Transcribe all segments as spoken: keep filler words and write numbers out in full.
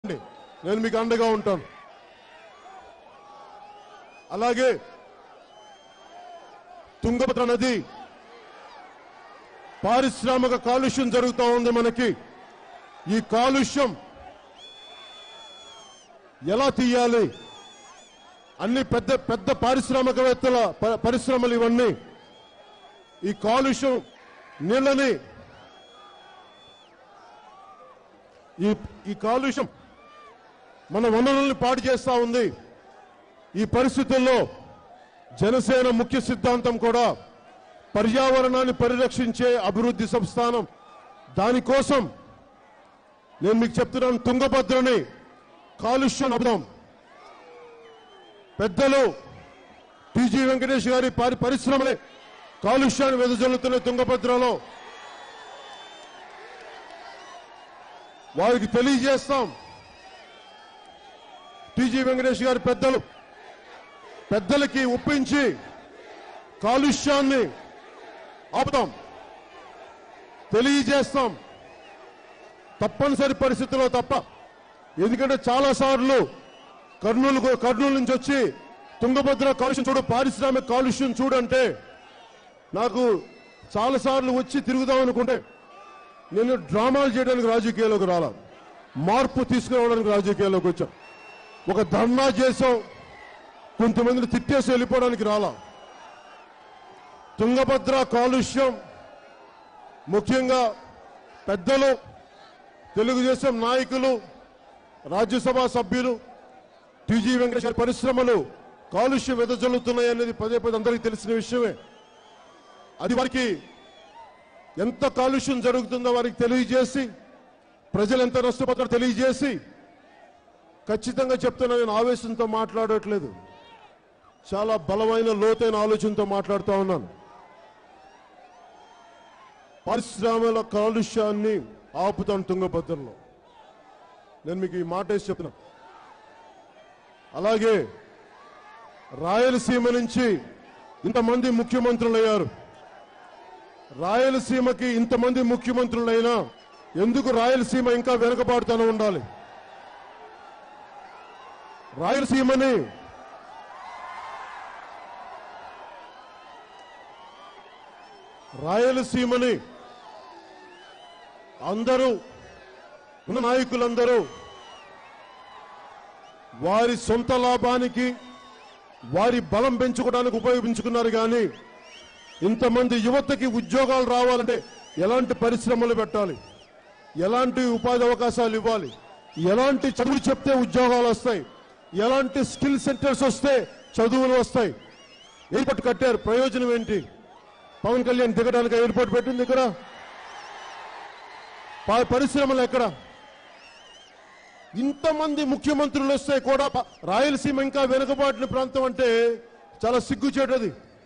నేను మీకు అండగా ఉంటాను. అలాగే తుంగభద్ర నది పారిశ్రామిక కాలుష్యం జరుగుతూ ఉంది. మనకి ఈ కాలుష్యం ఎలా తీయాలి? అన్ని పెద్ద పెద్ద పారిశ్రామికవేత్తల పరిశ్రమలు ఇవన్నీ ఈ కాలుష్యం నీళ్ళని ఈ ఈ కాలుష్యం మన వనరుల్ని పాడు చేస్తా ఉంది. ఈ పరిస్థితుల్లో జనసేన ముఖ్య సిద్ధాంతం కూడా పర్యావరణాన్ని పరిరక్షించే అభివృద్ధి సంస్థానం. దానికోసం నేను మీకు చెప్తున్నాను, తుంగభద్రని కాలుష్యం ఆపుదాం. పెద్దలు టీజీ వెంకటేష్ గారి పరిశ్రమలే కాలుష్యాన్ని వెదజల్లుతున్న తుంగభద్రలో వారికి తెలియజేస్తాం. టీజీ వెంకటేష్ గారి పెద్దలు పెద్దలకి ఒప్పించి కాలుష్యాన్ని ఆపుదాం, తెలియజేస్తాం. తప్పనిసరి పరిస్థితుల్లో తప్ప. ఎందుకంటే చాలా సార్లు కర్నూలు కర్నూలు నుంచి వచ్చి తుంగభద్ర కాలుష్యం చూడు, పారిశ్రామిక కాలుష్యం చూడంటే నాకు చాలా సార్లు వచ్చి తిరుగుదాం అనుకుంటే నేను డ్రామాలు చేయడానికి రాజకీయాల్లోకి రాలా, మార్పు తీసుకురావడానికి రాజకీయాల్లోకి వచ్చా. ఒక ధర్నా చేసాం, కొంతమందిని తిట్టేసి వెళ్ళిపోవడానికి రాలా. తుంగభద్ర కాలుష్యం ముఖ్యంగా పెద్దలు, తెలుగుదేశం నాయకులు, రాజ్యసభ సభ్యులు, టీజీ వెంకటేశ్వర పరిశ్రమలు కాలుష్యం వెదజల్లుతున్నాయి అనేది పదే పదే అందరికీ తెలిసిన విషయమే. అది వారికి ఎంత కాలుష్యం జరుగుతుందో వారికి తెలియజేసి, ప్రజలు ఎంత నష్టపోతారో తెలియజేసి, ఖచ్చితంగా చెప్తున్నా, నేను ఆవేశంతో మాట్లాడట్లేదు, చాలా బలమైన లోతైన ఆలోచనతో మాట్లాడుతూ ఉన్నాను. పరిశ్రమల కాలుష్యాన్ని ఆపుతాను తుంగభద్రలో. నేను మీకు ఈ మాట వేసి చెప్తున్నా. అలాగే రాయలసీమ నుంచి ఇంతమంది ముఖ్యమంత్రులు అయ్యారు. రాయలసీమకి ఇంతమంది ముఖ్యమంత్రులైనా ఎందుకు రాయలసీమ ఇంకా వెనుకబాటుతూనే ఉండాలి? రాయలసీమని రాయలసీమని అందరూ ఉన్న నాయకులందరూ వారి సొంత లాభానికి, వారి బలం పెంచుకోవడానికి ఉపయోగించుకున్నారు. కానీ ఇంతమంది యువతకి ఉద్యోగాలు రావాలంటే ఎలాంటి పరిశ్రమలు పెట్టాలి, ఎలాంటి ఉపాధి అవకాశాలు ఇవ్వాలి, ఎలాంటి చదువులు చెప్తే ఉద్యోగాలు వస్తాయి, ఎలాంటి స్కిల్ సెంటర్స్ వస్తే చదువులు వస్తాయి. ఎయిర్పోర్ట్ కట్టారు, ప్రయోజనం ఏంటి? పవన్ కళ్యాణ్ దిగడానికి ఎయిర్పోర్ట్ పెట్టింది ఇక్కడ, పరిశ్రమలు ఎక్కడ? ఇంతమంది ముఖ్యమంత్రులు వస్తే కూడా రాయలసీమ ఇంకా వెనుకబాటిన ప్రాంతం అంటే చాలా సిగ్గుచేటది.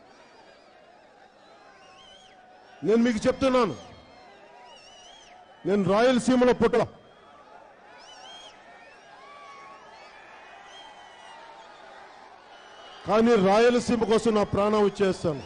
నేను మీకు చెప్తున్నాను, నేను రాయలసీమలో పుట్ట, కానీ రాయలసీమ కోసం నా ప్రాణం ఇచ్చేస్తాను.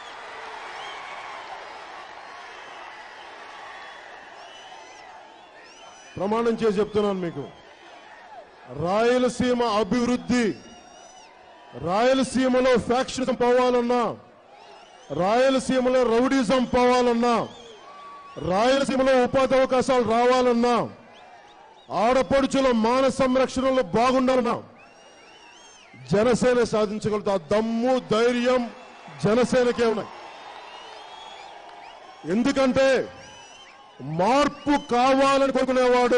ప్రమాణం చేసి చెప్తున్నాను మీకు, రాయలసీమ అభివృద్ధి, రాయలసీమలో ఫ్యాక్షనిజం పోవాలన్నా, రాయలసీమలో రౌడీజం పోవాలన్నా, రాయలసీమలో ఉపాధి అవకాశాలు రావాలన్నా, ఆడపడుచుల మాన సంరక్షణలో బాగుండాలన్నా జనసేన సాధించగలుగుతా. ఆ దమ్ము ధైర్యం జనసేనకే ఉన్నాయి. ఎందుకంటే మార్పు కావాలని కోరుకునేవాడు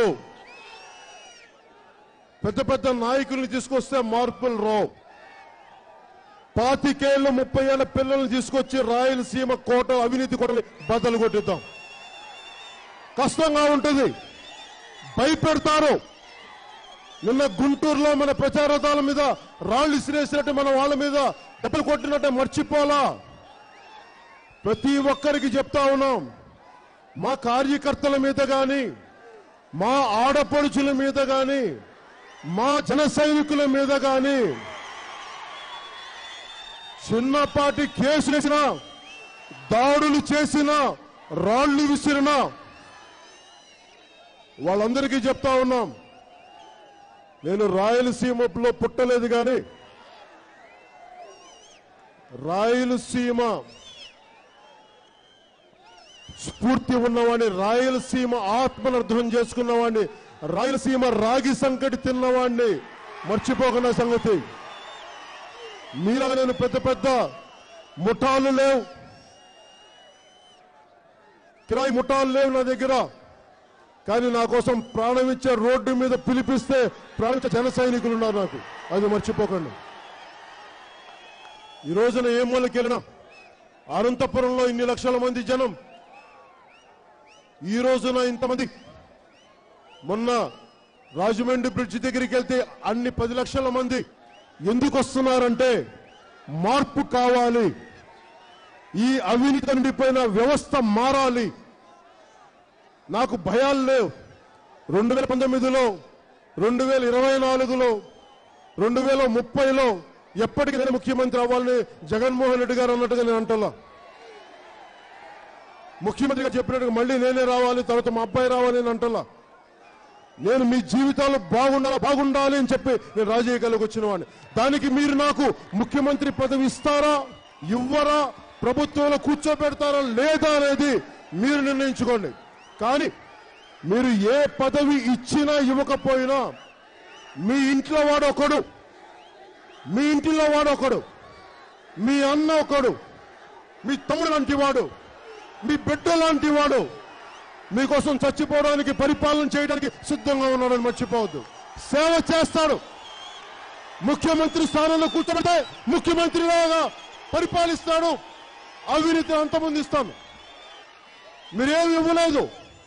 పెద్ద పెద్ద నాయకుల్ని తీసుకొస్తే మార్పులు రావు. పాతికేళ్ల ముప్పై ఏళ్ల పిల్లల్ని తీసుకొచ్చి రాయలసీమ కోట అవినీతి కోటని బద్దలు కొట్టిద్దాం. కష్టంగా ఉంటుంది, భయపెడతారు. నిన్న గుంటూరులో మన ప్రచారదాల మీద రాళ్లు ఇసిరేసినట్టు మన వాళ్ళ మీద దెబ్బలు కొట్టినట్టు మర్చిపోలా. ప్రతి ఒక్కరికి చెప్తా ఉన్నాం, మా కార్యకర్తల మీద కానీ, మా ఆడపడుచుల మీద కానీ, మా జన సైనికుల మీద కానీ చిన్నపాటి కేసులు వేసినా, దాడులు చేసినా, రాళ్లు విసిరినా వాళ్ళందరికీ చెప్తా ఉన్నాం, నేను రాయలసీమలో పుట్టలేదు కానీ రాయలసీమ స్ఫూర్తి ఉన్నవాడిని, రాయలసీమ ఆత్మను అర్థం చేసుకున్నవాడిని, రాయలసీమ రాగి సంకటి తిన్నవాడిని మర్చిపోకున్న సంగతి. మీలా నేను పెద్ద పెద్ద ముఠాలు లేవు, కిరాయి ముఠాలు లేవు నా దగ్గర. కానీ నా కోసం ప్రాణం ఇచ్చే రోడ్డు మీద పిలిపిస్తే ప్రాణించే జన సైనికులు ఉన్నారు నాకు, అది మర్చిపోకండి. ఈ రోజున ఏ మూలకి వెళ్ళినా అనంతపురంలో ఇన్ని లక్షల మంది జనం, ఈ రోజున ఇంతమంది. మొన్న రాజమండ్రి బ్రిడ్జ్ దగ్గరికి వెళ్తే అన్ని పది లక్షల మంది ఎందుకు వస్తున్నారంటే మార్పు కావాలి, ఈ అవినీతి నిండిపోయిన వ్యవస్థ మారాలి. నాకు భయాలు లేవు. రెండు వేల పంతొమ్మిదిలో రెండు వేల ఇరవై నాలుగులో రెండు వేల ముప్పైలో ఎప్పటికైనా ముఖ్యమంత్రి అవ్వాలని జగన్మోహన్ రెడ్డి గారు అన్నట్టుగా నేను అంటలా. ముఖ్యమంత్రిగా చెప్పినట్టుగా మళ్ళీ నేనే రావాలి, తర్వాత మా అబ్బాయి రావాలి అని అంటలా. నేను మీ జీవితాలు బాగుండాలి బాగుండాలి అని చెప్పి నేను రాజకీయాలకు వచ్చిన వాడిని. దానికి మీరు నాకు ముఖ్యమంత్రి పదవి ఇస్తారా ఇవ్వరా, ప్రభుత్వంలో కూర్చోబెడతారా లేదా అనేది మీరు నిర్ణయించుకోండి. కానీ మీరు ఏ పదవి ఇచ్చినా ఇవ్వకపోయినా మీ ఇంట్లో వాడు ఒకడు, మీ ఇంటిలో వాడు ఒకడు, మీ అన్న ఒకడు, మీ తమ్ముడు లాంటి వాడు, మీ బిడ్డ లాంటి వాడు మీకోసం చచ్చిపోవడానికి, పరిపాలన చేయడానికి సిద్ధంగా ఉన్నాడని మర్చిపోవద్దు. సేవ చేస్తాడు. ముఖ్యమంత్రి స్థానంలో కూర్చోబెడితే ముఖ్యమంత్రిలాగా పరిపాలిస్తాడు. అవినీతి అంతమొందిస్తాను. మీరేమి ఇవ్వలేదు,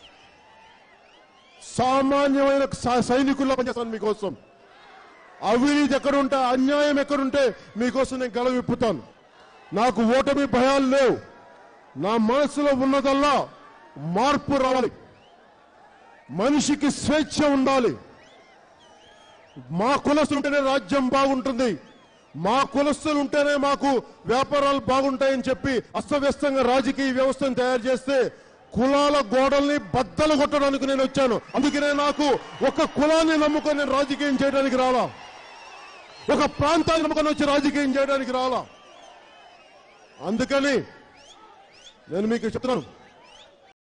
సామాన్యమైన సైనికుల్లో పనిచేస్తాను మీకోసం. అవినీతి ఎక్కడుంటే, అన్యాయం ఎక్కడుంటే మీకోసం నేను గల విప్పుతాను. నాకు ఓటమి భయాలు లేవు. నా మనసులో ఉన్నదల్లా మార్పు రావాలి, మనిషికి స్వేచ్ఛ ఉండాలి. మా కులస్తులు ఉంటేనే రాజ్యం బాగుంటుంది, మా కులస్తులు ఉంటేనే మాకు వ్యాపారాలు బాగుంటాయని చెప్పి అస్తవ్యస్తంగా రాజకీయ వ్యవస్థను తయారు చేస్తే కులాల గోడల్ని బద్దలు కొట్టడానికి నేను వచ్చాను. అందుకనే నాకు ఒక కులాన్ని నమ్ముకొని నేను రాజకీయం చేయడానికి రాలా, ఒక ప్రాంతాన్ని నమ్ముకొని వచ్చి రాజకీయం చేయడానికి రాలా. అందుకని నేను మీకు చెప్తున్నాను,